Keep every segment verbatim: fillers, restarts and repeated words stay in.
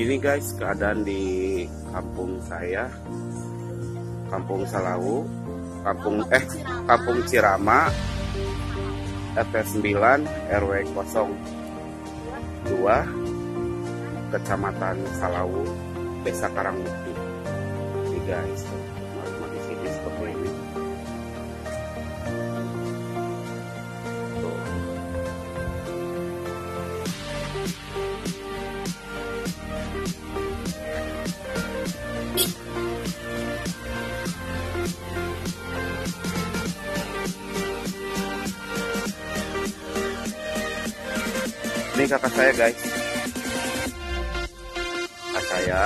Ini guys keadaan di kampung saya, Kampung Salawu, Kampung eh Kampung Cirama, R T sembilan R W nol dua, Kecamatan Salawu, Desa Karangmukti. Ini guys, di sini seperti ini. Tuh. Ini kakak saya guys, kakak saya.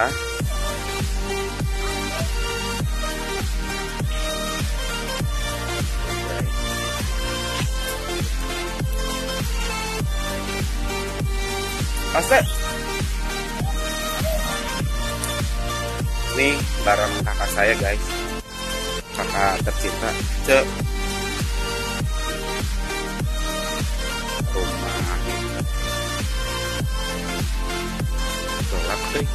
Aset. Ini barang kakak saya guys, kakak tercinta. Cek rumah gelap deh.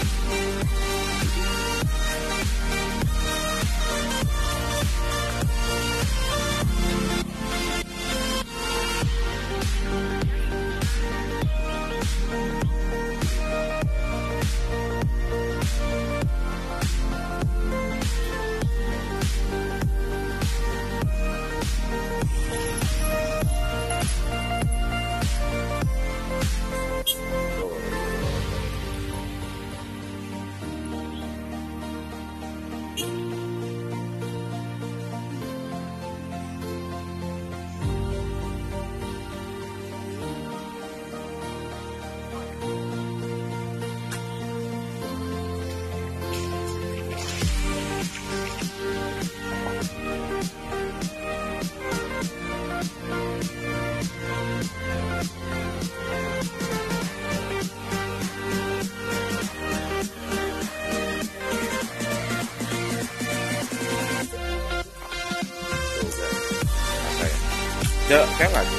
Cek, kayak lagi.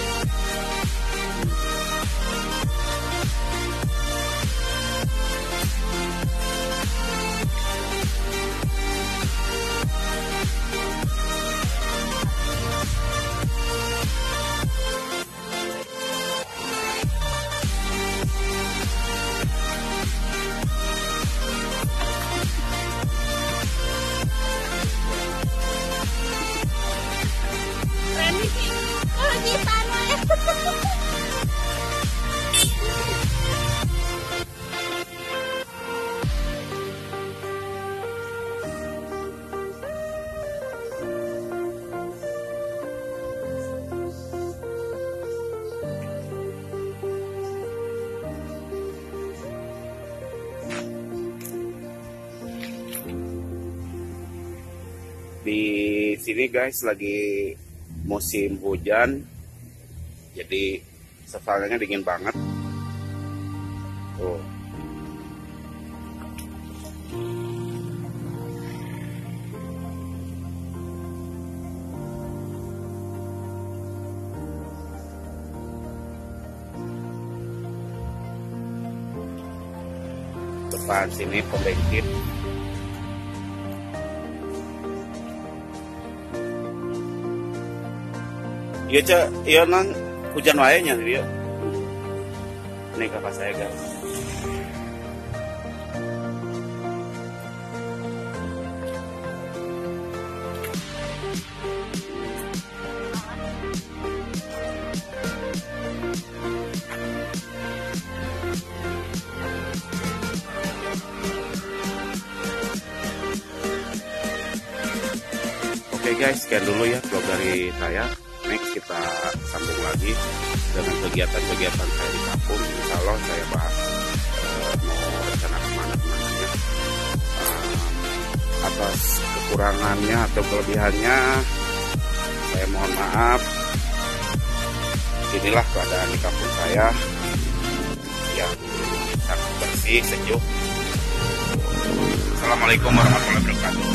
Di sini guys lagi musim hujan, jadi setelahnya dingin banget. Tuh. Depan sini pembangkit. Iya cak, iya nang hujan wayanya dia. Ini kakak saya guys. Oke guys, sekian dulu ya vlog dari saya. Next kita sambung lagi dengan kegiatan-kegiatan saya di kampung. Insya Allah saya bahas uh, mau rencana kemana-kemananya. Uh, atas kekurangannya atau kelebihannya saya mohon maaf. Inilah keadaan di kampung saya yang sangat bersih, sejuk. Assalamualaikum warahmatullahi wabarakatuh.